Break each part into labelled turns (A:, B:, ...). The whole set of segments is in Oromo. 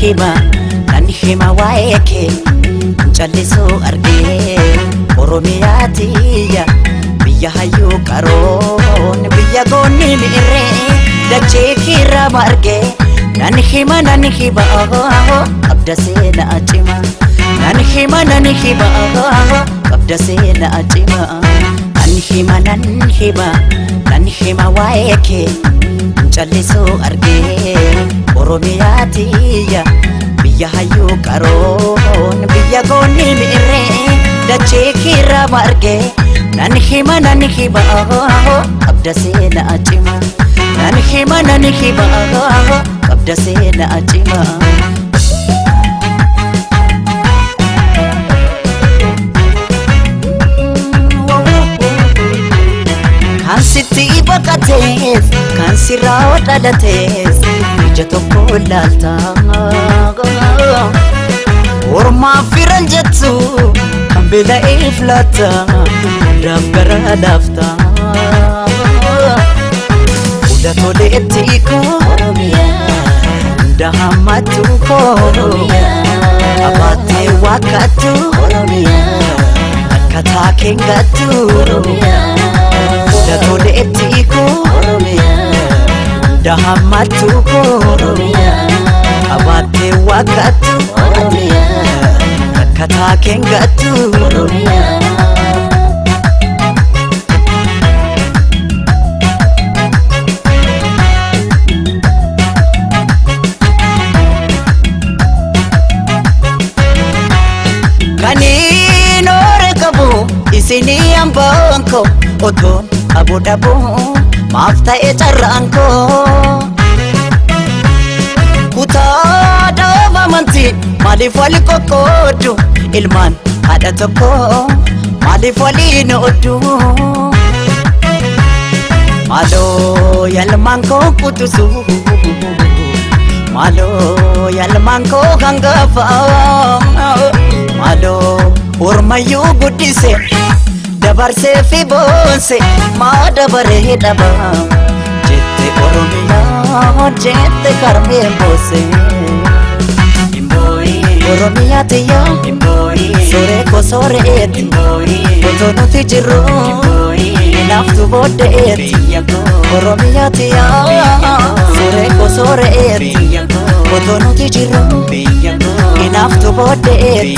A: hima waeke Jallisu arge Oromiyaatiya Biyya hayyuu qaroon biyya goonni mi'irre dachee kirra marge Nan hima qabda seenaa cima Nan hima qabda seenaa cima Nan hima waeke Jallisu arge Oromiyaatiya Biyya hayyuu qaroon biyya goonni mi'irre dachee kirra marge Nan hima qabda seenaa cima Nan hima qabda seenaa cima Kan sitti baqatees kan sirraa dhalatees ija tokko laaltaa Ormaa firan jettu kan beela'ee filata hundaaf gara laaftaa Hunda toleetti koo hunda hammattu koo Abaatee wakkattu akkataa keengattu Hunda toleetti koo hunda hammattu koo Abaatee wakkattu akkataa keengattu Kaniin ore qabu isinii hambaan koo otoon aboo dhabuu maaf ta'e carraan koo Kutaa dhaaba amantii maaliif wali qoqqoodu ilmaan haadha tokko maaliif waliin ooddu Maaloo yaalmaan koo kutusu Maaloo yaalmaan koo hangafa Maaloo ormayyuu guddise dabarsee fi boonse maa dabaree dhaba Jette Oromiyaa jette karmee boose Oromiyaatiya Sore ko soreeti Otoo nuti jirru Naaftu booddeeti Oromiyaatiya Sore ko soreeti Otoo nuti jirru Naaftu booddeeti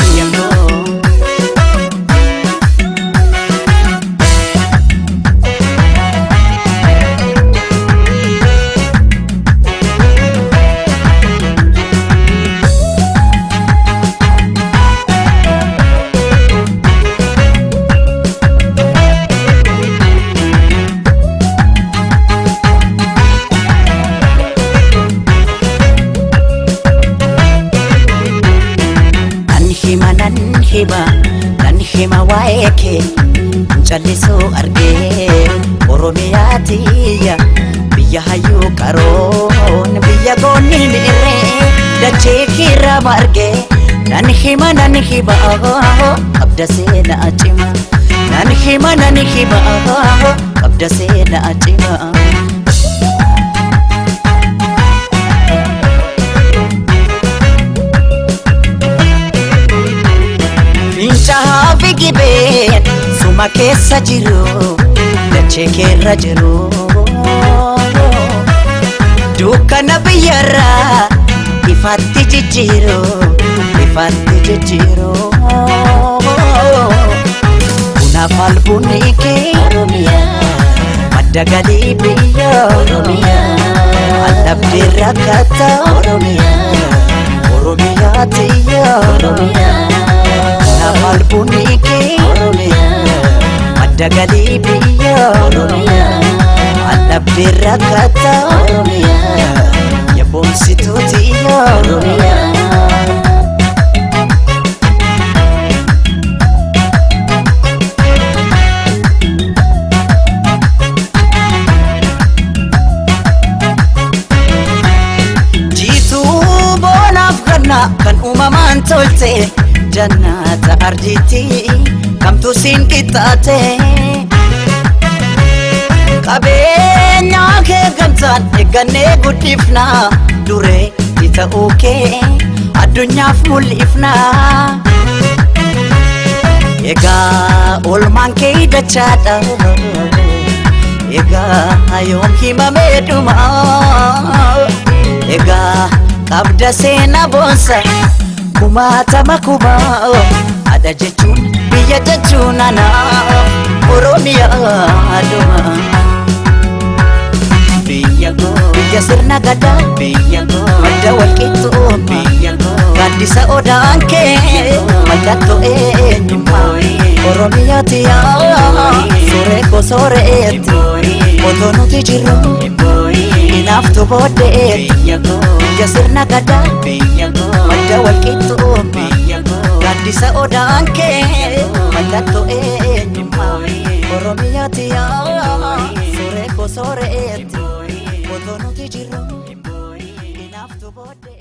A: Nan hima waeke Jallisu arge Oromiyaatiya Biyya hayyuu qaroon biyya goonni mi'irre dachee kirra marge Nan hima qabda seenaa cima Nan hima qabda seenaa cima Fincaa'aa gibeen suma keessa jiru dachee keerra jiru Dukkana biyyarraa ifaatti jijjiiru Kunaaf albunni kee madda galii biyya Allabdee rakkata Oromiyaatiya Kunaaf albunni kee madda galii biyya Allabdee rakkata Yaboonsituutiya Kan uumamaan tolte jannata arjiiti kamtu siin qixxaate qabeenya kee gamtaan eeggannee guddifna duree ta'uu kee addunyaaf mul'ifna egaa olmaan kee dachaadha egaa yoom himamee dhuma egaa qabda seenaa boonsa kumaatama kubaa ada jechuun biyya jechuun ana Oromiyaa dhuma biyya sirna gadaa biyya madda walqixxuu biyya gaaddisa odaan kee mallattoo eenyummaa Oromiyaati suuree koo sooreetti otoo nuti jirru hinaaftu booddeetti biyya sirna gadaa madda walqixxuu gaaddisa odaan kee mallattoo eenyummaa Oromiyaati suuree koo sooreetti otoo nuti jirru hinaaftu booddeetti